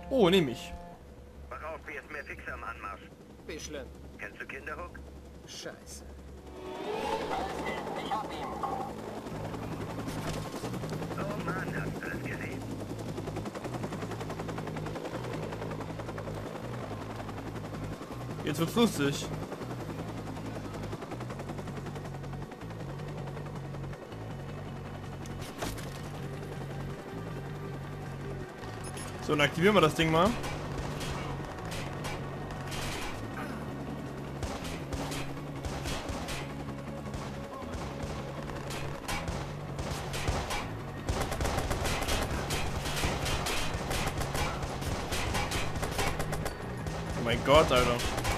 Oh, nehme ich. Wach auf, hier ist mehr Fixer am Anmarsch. Wie schlimm. Kennst du Kinderhook? Scheiße. Oh Mann, hast du das gesehen? Jetzt wird's lustig. So, dann aktivieren wir das Ding mal. Oh mein Gott, Alter.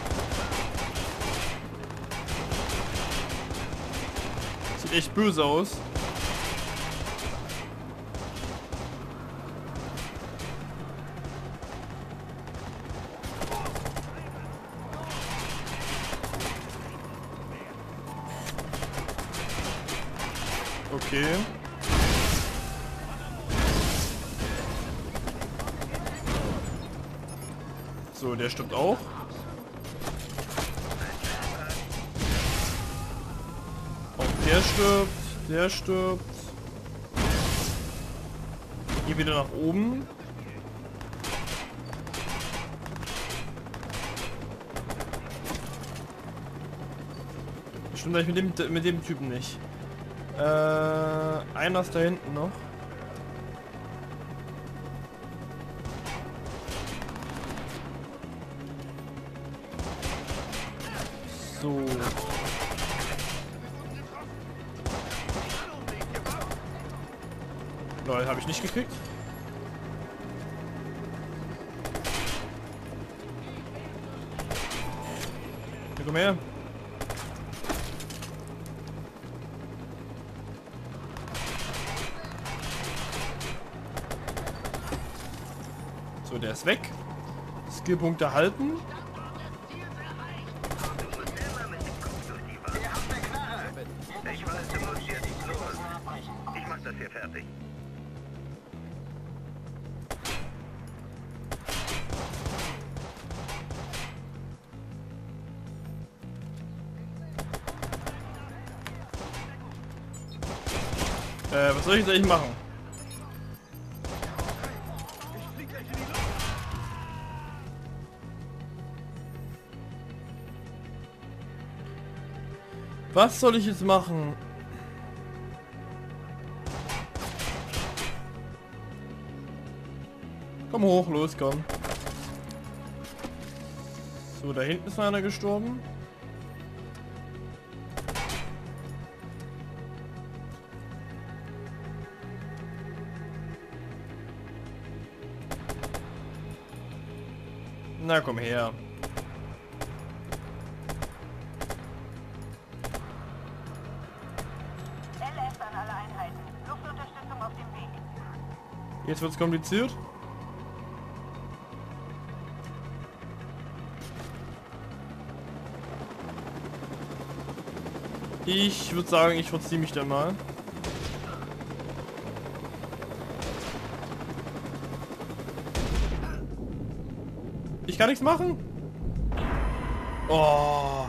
Sieht echt böse aus. Okay. So, der stirbt auch. Auch der stirbt. Der stirbt. Hier wieder nach oben. Stimmt eigentlich mit dem Typen nicht. Einer ist da hinten noch. So. Lol, habe ich nicht gekriegt. Ja, komm her. So, der ist weg. Skillpunkte halten. Du musst immer mit dem Kopf durch die Wand. Ich weiß, du musst jetzt los. Ich mach das hier fertig. Was soll ich jetzt eigentlich machen? Was soll ich jetzt machen? Komm hoch, los, komm. So, da hinten ist noch einer gestorben. Na, komm her. LS an alle Einheiten. Luftunterstützung auf dem Weg. Jetzt wird's kompliziert. Ich würde sagen, ich verziehe mich dann mal. Ich kann nichts machen. Oh.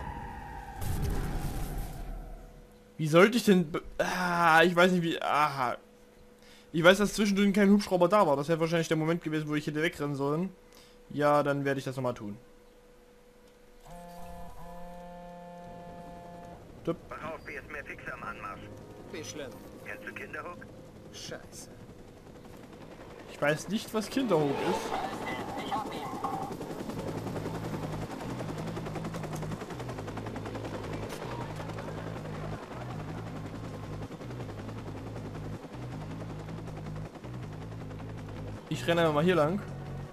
Wie sollte ich denn... ich weiß nicht wie... Aha. Ich weiß, dass zwischendrin kein Hubschrauber da war. Das wäre wahrscheinlich der Moment gewesen, wo ich hätte wegrennen sollen. Ja, dann werde ich das nochmal tun. Tup. Wach auf, hier ist mehr Fixer am Anmarsch. Wie schlimm. Kennst du Kinderhook? Scheiße. Ich weiß nicht, was Kinderhook ist. Ich renne einfach mal hier lang.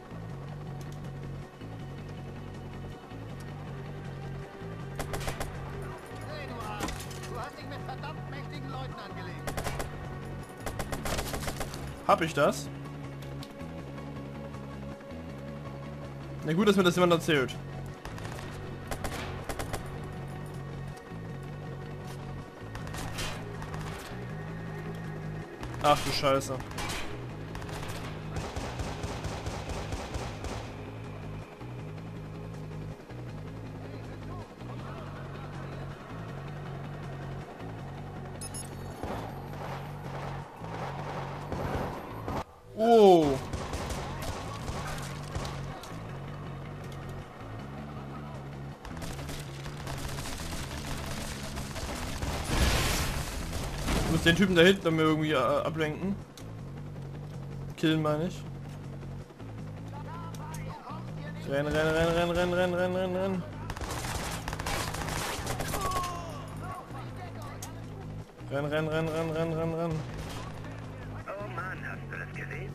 Hey, du Arsch. Du hast dich mit verdammt mächtigen Leuten angelegt. Hab ich das? Na gut, dass mir das jemand erzählt. Ach du Scheiße. muss den Typen da hinten mir irgendwie ablenken. Killen meine ich. Renn, renn, renn, renn, renn, renn, renn, renn, renn. Renn, renn, renn, renn, renn, renn, renn. Oh Mann, hast du das gesehen?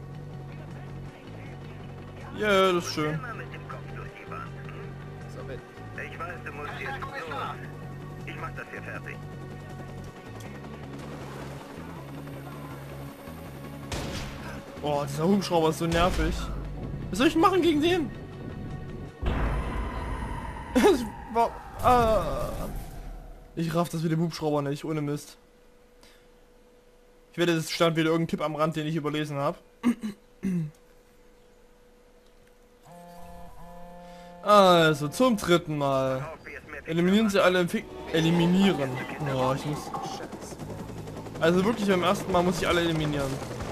Ja, das ist schön. Immer mit dem Kopf durch die Wand. So bin ich. Ich weiß, du musst jetzt los. Ich mach das hier fertig. Oh, dieser Hubschrauber ist so nervig. Was soll ich machen gegen den? Es war, Ich raff das mit dem Hubschrauber nicht, ohne Mist. Ich wette, es stand wieder irgendein Tipp am Rand, den ich überlesen habe. Also, zum dritten Mal. Eliminieren Sie alle eliminieren. Oh, ich muss... Scheiße. Also wirklich, beim ersten Mal muss ich alle eliminieren.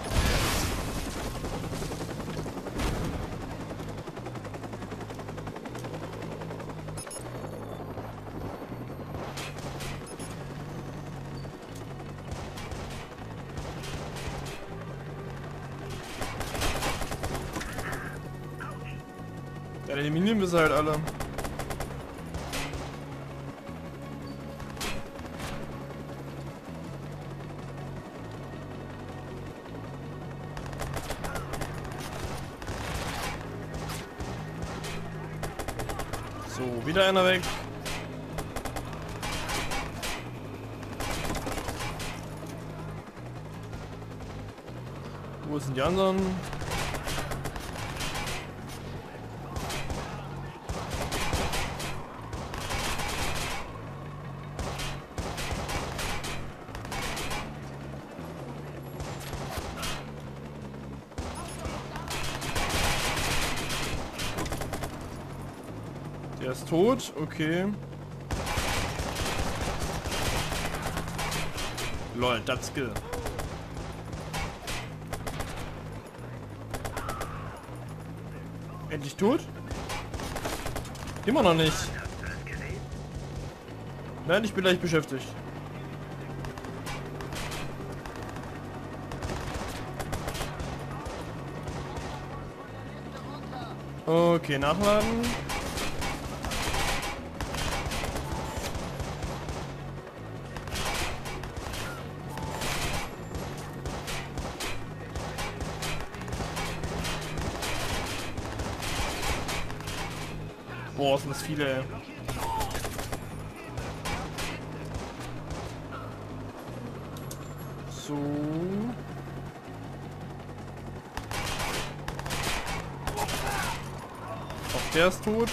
Dann eliminieren wir sie halt alle. So, wieder einer weg. Wo sind die anderen? Der ist tot, okay. Lol, das Skill. Endlich tot? Immer noch nicht. Hast du das gesehen? Nein, ich bin gleich beschäftigt. Okay, nachladen. Boah, sind das viele, ey. So. Auch der ist tot.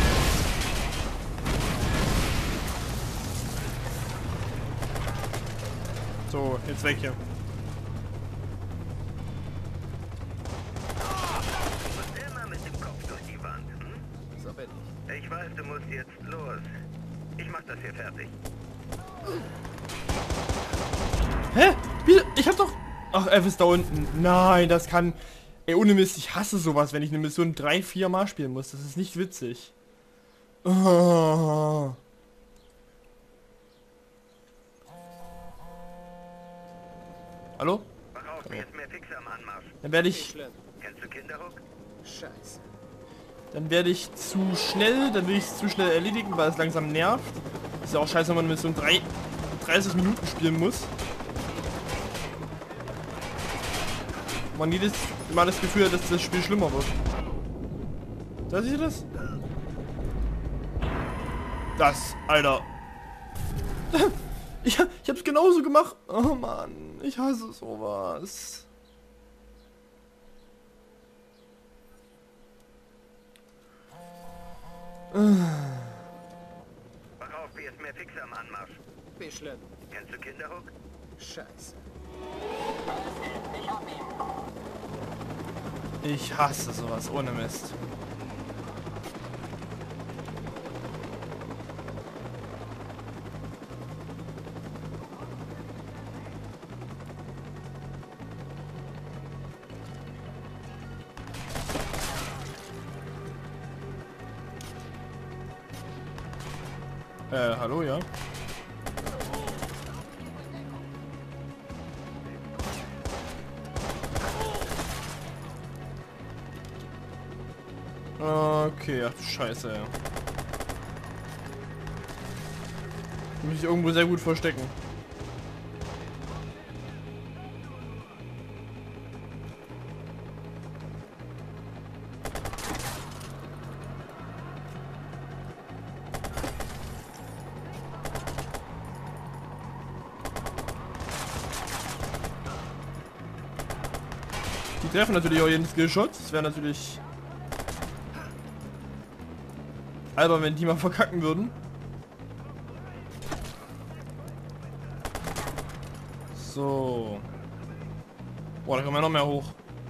So, jetzt weg hier. Immer mit dem Kopf durch die Wand. Hm? So bin ich. Ich weiß, du musst jetzt los. Ich mach das hier fertig. Hä? Wie? Ich hab doch... Ach, F ist da unten. Nein, das kann... Ey, ohne Mist, ich hasse sowas, wenn ich eine Mission 3-4 Mal spielen muss. Das ist nicht witzig. Oh. Hallo? Wach auf, mir ist mehr Fixer am Anmarsch. Dann werde Nicht ich... schlimm. Kennst du Kinderhook? Scheiße. Dann werde ich zu schnell... Dann will ich es zu schnell erledigen, weil es langsam nervt. Ist ja auch scheiße, wenn man eine Mission 30 Minuten spielen muss. Man jedes Mal das Gefühl hat, dass das Spiel schlimmer wird. Da seht ihr das? Das, Alter. Ich hab's genauso gemacht. Oh Mann, ich hasse sowas. Wach auf, mir ist mehr Fixer am Anmarsch. Wie schlimm. Kennst du Kinderhook? Scheiße. Ich hasse sowas, ohne Mist. Hallo, ja? Okay, ach du Scheiße, ja. Muss ich irgendwo sehr gut verstecken. Die treffen natürlich auch jeden Skillshot. Das wäre natürlich albern, wenn die mal verkacken würden. So. Boah, da kommen wir noch mehr hoch.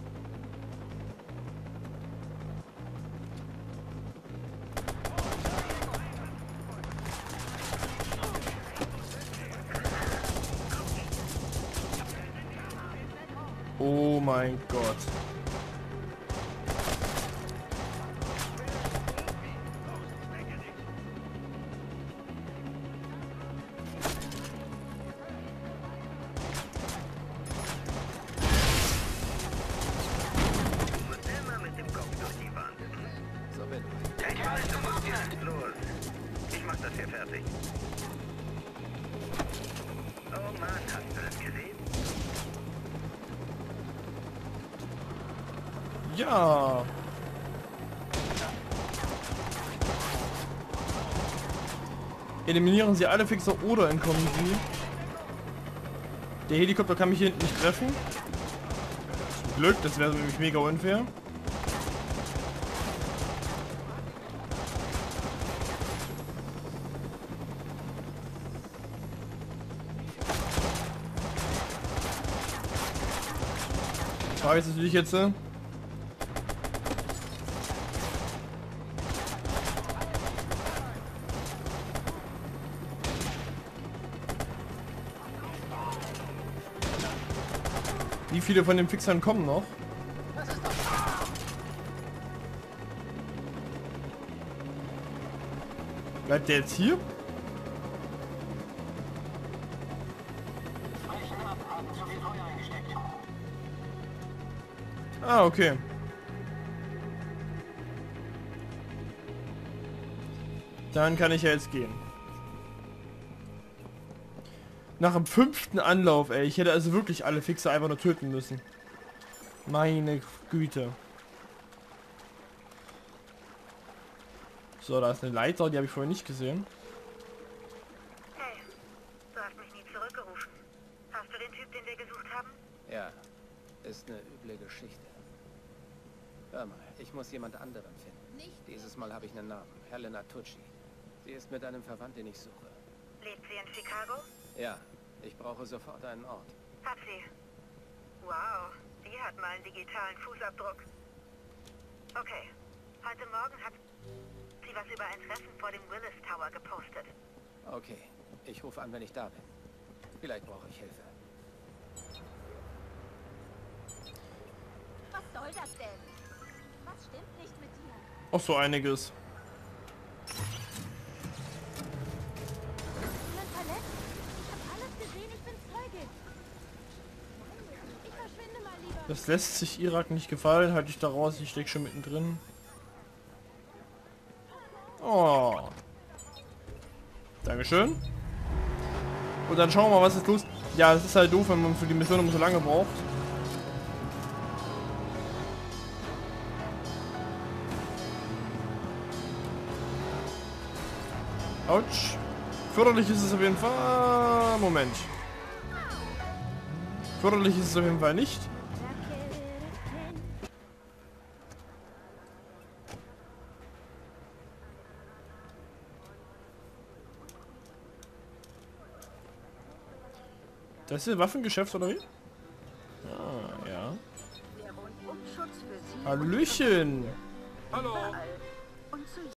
Oh mein Gott. Immer mit dem Kopf durch die Wand. So bin ich. Ich weiß, du musst jetzt los. Ich mach das hier fertig. Oh Mann, hast du das gesehen? Ja. Eliminieren Sie alle Fixer oder entkommen Sie. Der Helikopter kann mich hier hinten nicht treffen. Zum Glück, das wäre nämlich mega unfair. Die Frage ist natürlich jetzt, wie viele von den Fixern kommen noch? Bleibt der jetzt hier? Ah, okay. Dann kann ich ja jetzt gehen. Nach dem 5. Anlauf, ey. Ich hätte also wirklich alle Fixer einfach nur töten müssen. Meine Güte. So, da ist eine Leiter, die habe ich vorher nicht gesehen. Hey, du hast mich nie zurückgerufen. Hast du den Typ, den wir gesucht haben? Ja, ist eine üble Geschichte. Hör mal, ich muss jemand anderen finden. Dieses Mal habe ich einen Namen. Helena Tucci. Sie ist mit einem Verwandten, den ich suche. Lebt sie in Chicago? Ja, ich brauche sofort einen Ort. Hat sie. Wow, die hat mal einen digitalen Fußabdruck. Okay, heute Morgen hat sie was über ein Treffen vor dem Willis Tower gepostet. Okay, ich rufe an, wenn ich da bin. Vielleicht brauche ich Hilfe. Was soll das denn? Was stimmt nicht mit dir? Auch so einiges. Jemand verletzt? Ich hab alles gesehen, ich bin Zeuge. Ich verschwinde mal lieber. Das lässt sich Irak nicht gefallen. Halte ich da raus, ich stecke schon mittendrin. Oh. Dankeschön. Und dann schauen wir mal, was ist los. Ja, es ist halt doof, wenn man für die Mission immer so lange braucht. Autsch. Förderlich ist es auf jeden Fall. Moment. Förderlich ist es auf jeden Fall nicht. Das ist ein Waffengeschäft oder wie? Ah, ja. Der Rundumschutz für sie Hallöchen. überall.